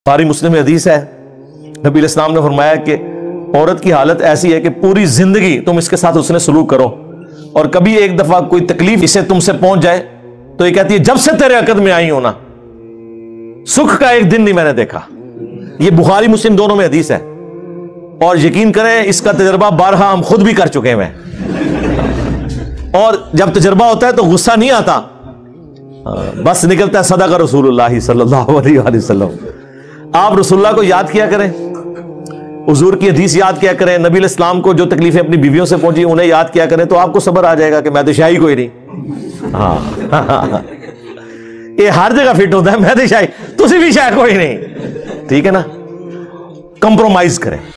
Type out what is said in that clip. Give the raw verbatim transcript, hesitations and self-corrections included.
बुखारी मुस्लिम में हदीस है, नबी इस्लाम ने फरमाया कि औरत की हालत ऐसी है कि पूरी जिंदगी तुम इसके साथ उसने सलूक करो और कभी एक दफा कोई तकलीफ इसे तुमसे पहुंच जाए तो ये कहती है जब से तेरे अकद में आई हो ना सुख का एक दिन नहीं मैंने देखा। ये बुखारी मुस्लिम दोनों में हदीस है और यकीन करें इसका तजर्बा बारहा हम खुद भी कर चुके हैं। और जब तजर्बा होता है तो गुस्सा नहीं आता, बस निकलता है सदाका रसूलुल्लाह सल्लल्लाहु अलैहि वसल्लम। आप रसूलुल्लाह को याद किया करें, हुजूर की हदीस याद किया करें, नबी इस्लाम को जो तकलीफें अपनी बीवियों से पहुंची उन्हें याद किया करें तो आपको सब्र आ जाएगा कि मैं तो शाही कोई नहीं। हाँ ये हर जगह फिट होता है, मैं तो शाही, तुसी भी शायद कोई नहीं। ठीक है ना, कंप्रोमाइज करें।